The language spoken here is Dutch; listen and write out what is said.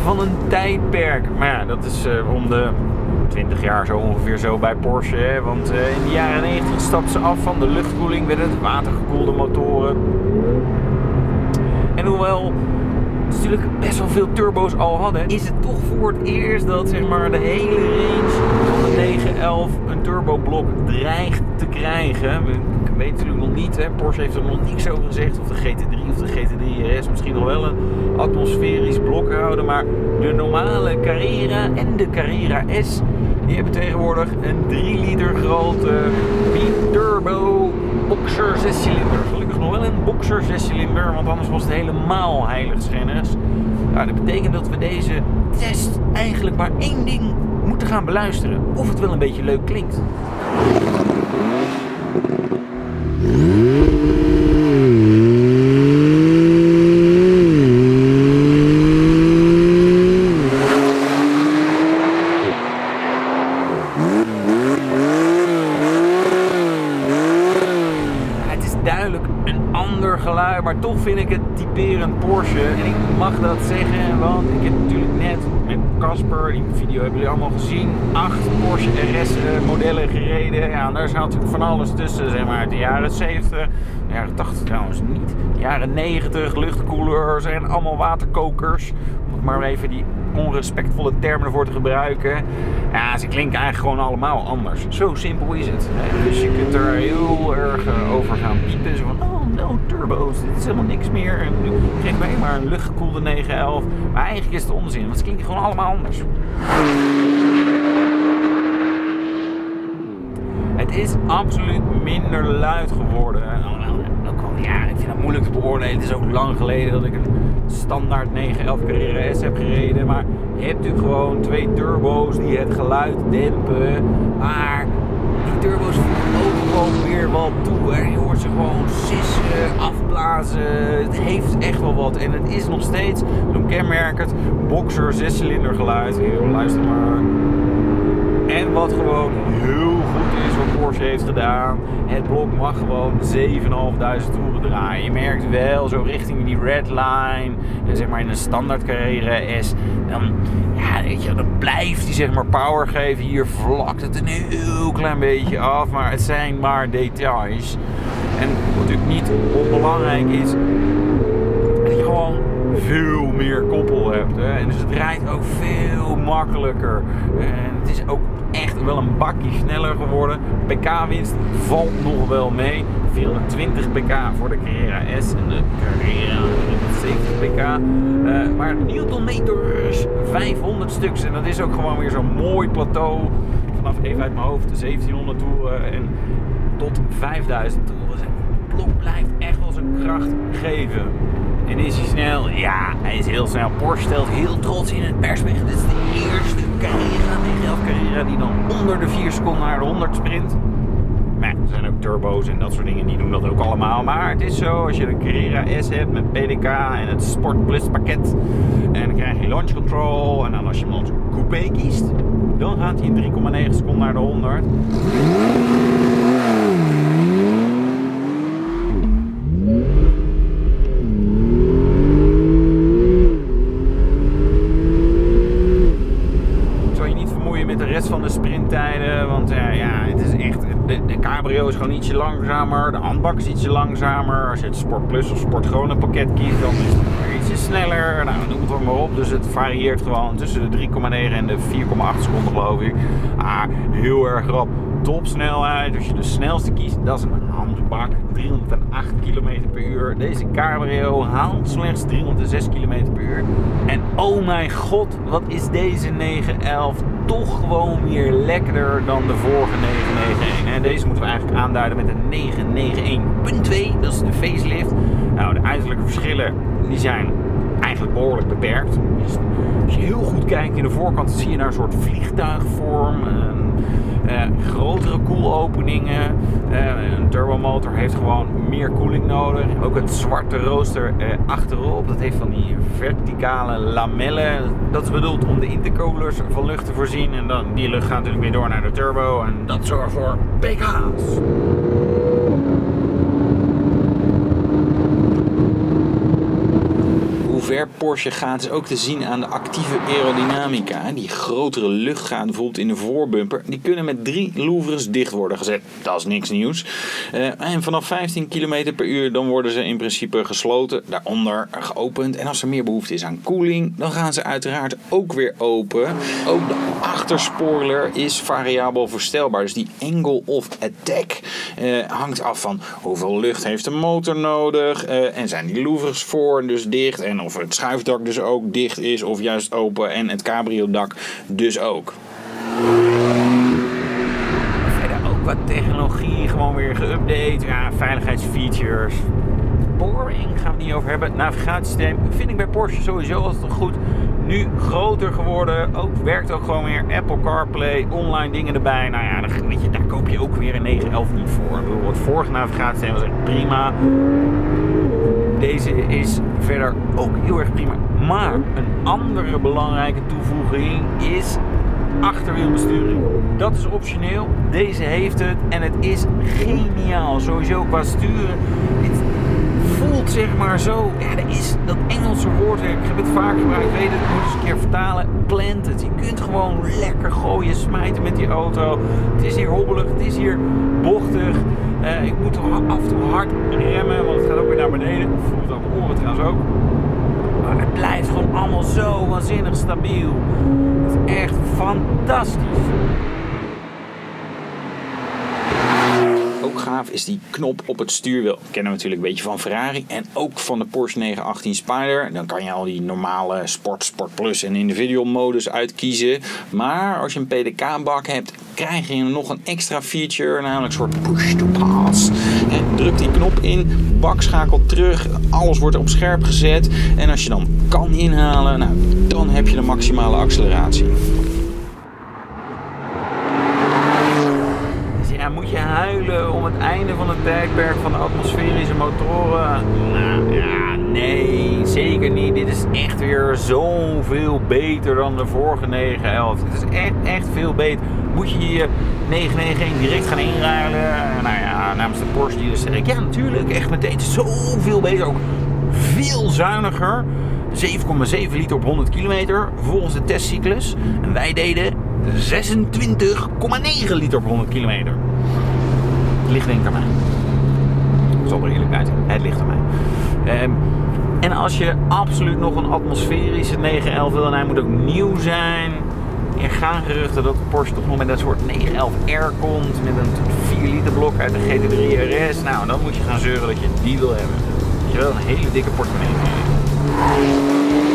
van een tijdperk. Maar ja, dat is om de 20 jaar zo ongeveer zo bij Porsche. Hè? Want in de jaren 90 stapten ze af van de luchtkoeling, werden het watergekoelde motoren. En hoewel ze natuurlijk best wel veel turbo's al hadden, is het toch voor het eerst dat zeg maar, de hele range van de 911 een turboblok dreigt te krijgen. Ik weet natuurlijk nog niet, hè. Porsche heeft er nog niks over gezegd of de GT3 of de GT3 RS misschien nog wel een atmosferisch blok houden, maar de normale Carrera en de Carrera S die hebben tegenwoordig een 3 liter grote bi-turbo boxer 6-cilinder. Gelukkig nog wel een boxer 6-cilinder, want anders was het helemaal heiligschennis. Nou, dat betekent dat we deze test eigenlijk maar één ding moeten gaan beluisteren. Of het wel een beetje leuk klinkt. Maar toch vind ik het typerend Porsche. En ik mag dat zeggen, want ik heb natuurlijk net met Casper, die video hebben jullie allemaal gezien, 8 Porsche RS modellen gereden. Ja, daar zat natuurlijk van alles tussen, zeg maar, uit de jaren 70, de jaren 80 trouwens niet, de jaren 90, luchtkoelers en allemaal waterkokers. Om het maar even die onrespectvolle termen ervoor te gebruiken. Ja, ze klinken eigenlijk gewoon allemaal anders. Zo simpel is het. Dus je kunt er heel erg over gaan piepen. Zo van, oh no, turbo's, dit is helemaal niks meer. En nu geef mij maar een luchtgekoelde 911. Maar eigenlijk is het onzin, want ze klinken gewoon allemaal anders. Het is absoluut minder luid geworden. Ja, ik vind het moeilijk te beoordelen. Het is ook lang geleden dat ik een standaard 911 Carrera S heb gereden. Maar je hebt natuurlijk gewoon 2 turbo's die het geluid dempen. Maar die turbo's voegen ook gewoon weer wat toe. Hè. Je hoort ze gewoon sissen, afblazen. Het heeft echt wel wat. En het is nog steeds zo'n kenmerkend boxer 6-cilinder geluid. Hier, luister maar. En wat gewoon heel goed is wat Porsche heeft gedaan. Het blok mag gewoon 7.500 toeren draaien. Je merkt wel zo richting die redline. En zeg maar in een standaard Carrera S. Dan, ja, weet je, dan blijft hij zeg maar power geven. Hier vlakt het een heel klein beetje af. Maar het zijn maar details. En wat natuurlijk niet onbelangrijk is, dat je gewoon veel meer koppel hebt. Hè? En dus het rijdt ook veel makkelijker. En het is ook echt wel een bakje sneller geworden. PK-winst valt nog wel mee. 420 pk voor de Carrera S en de Carrera 170 pk. Maar newtonmeters 500 stuks. En dat is ook gewoon weer zo'n mooi plateau. Vanaf even uit mijn hoofd de 1700 toeren en tot 5000 toeren. Het blok blijft echt wel zijn kracht geven. En is hij snel? Ja, hij is heel snel. Porsche stelt heel trots in het persbericht. Dit is de eerste Carrera, 911 Carrera, die dan onder de 4 seconden naar de 100 sprint. Maar ja, er zijn ook turbo's en dat soort dingen, die doen dat ook allemaal. Maar het is zo, als je de Carrera S hebt met PDK en het Sport Plus pakket. En dan krijg je launch control. En dan als je hem als coupé kiest, dan gaat hij in 3,9 seconden naar de 100. Van de sprinttijden, want ja, het is echt, de cabrio is gewoon ietsje langzamer, de handbak is ietsje langzamer. Als je het Sport Plus of Sport Gewone pakket kiest, dan is het weer ietsje sneller. Nou, noem het maar op, dus het varieert gewoon tussen de 3,9 en de 4,8 seconden geloof ik. Heel erg rap. Topsnelheid, als je de snelste kiest, dat is een handbak, 308 km per uur. Deze cabrio haalt slechts 306 km per uur. En oh mijn god, wat is deze 911 toch gewoon weer lekkerder dan de vorige 991. En deze moeten we eigenlijk aanduiden met de 991.2, dat is de facelift. Nou, de uiterlijke verschillen, die zijn eigenlijk behoorlijk beperkt. Dus als je heel goed kijkt in de voorkant, zie je naar een soort vliegtuigvorm. Grotere koelopeningen. Een turbomotor heeft gewoon meer koeling nodig. Ook het zwarte rooster achterop, dat heeft van die verticale lamellen. Dat is bedoeld om de intercoolers van lucht te voorzien. En dan, die lucht gaat natuurlijk weer door naar de turbo. En dat zorgt voor pk's. ver Porsche gaat is ook te zien aan de actieve aerodynamica. Die grotere luchtgaten bijvoorbeeld in de voorbumper, die kunnen met 3 louvres dicht worden gezet. Dat is niks nieuws. En vanaf 15 km per uur dan worden ze in principe gesloten, daaronder geopend. En als er meer behoefte is aan koeling, dan gaan ze uiteraard ook weer open. Ook de achterspoiler is variabel verstelbaar. Dus die angle of attack hangt af van hoeveel lucht heeft de motor nodig. En zijn die louvres voor dus dicht. En of het schuifdak dus ook dicht is of juist open. En het cabriodak dus ook. Verder ook wat technologie gewoon weer geüpdate. Ja, veiligheidsfeatures. Boring gaan we het niet over hebben. Navigatiesysteem vind ik bij Porsche sowieso altijd goed. Nu groter geworden. Werkt ook gewoon weer Apple CarPlay, online dingen erbij. Nou ja, weet je, daar koop je ook weer een 911 niet voor. Ik bedoel, het vorige navigatiesysteem was echt prima. Deze is verder ook heel erg prima. Maar een andere belangrijke toevoeging is achterwielbesturing. Dat is optioneel. Deze heeft het en het is geniaal. Sowieso qua sturen. Het voelt zeg maar zo. Ja, er is dat Engelse woord. Ik heb het vaak gebruikt. Weet het, ik moet eens een keer vertalen. Planted. Je kunt gewoon lekker gooien, smijten met die auto. Het is hier hobbelig. Het is hier bochtig. Ik moet af en toe hard remmen, want het gaat ook weer naar beneden. Ik voel het aan mijn oren trouwens ook. Maar het blijft gewoon allemaal zo waanzinnig stabiel. Het is echt fantastisch. Ook gaaf is die knop op het stuurwiel. Dat kennen we natuurlijk een beetje van Ferrari en ook van de Porsche 918 Spyder. Dan kan je al die normale Sport, Sport Plus en Individual modus uitkiezen. Maar als je een PDK-bak hebt, krijg je nog een extra feature, namelijk een soort push-to-pass. Druk die knop in, bak schakelt terug, alles wordt op scherp gezet. En als je dan kan inhalen, nou, dan heb je de maximale acceleratie. Moet je huilen om het einde van het tijdperk van de atmosferische motoren? Nou ja, nee, zeker niet. Dit is echt weer zoveel beter dan de vorige 911. Het is echt veel beter. Moet je je 991 direct gaan inruilen? Nou ja, namens de Porsche dealers zeg ik ja, natuurlijk, echt meteen zoveel beter. Ook veel zuiniger. 7,7 liter op 100 kilometer volgens de testcyclus. En wij deden 26,9 liter op 100 kilometer. Het ligt denk ik aan mij. Ik zal er eerlijk bij zijn. Het ligt aan mij. En als je absoluut nog een atmosferische 911 wil en hij moet ook nieuw zijn. Er gaan geruchten dat de Porsche toch nog met een soort 911R komt. Met een 4 liter blok uit de GT3 RS. Nou, dan moet je gaan zeuren dat je die wil hebben. Dat je wel een hele dikke portemonnee hebt.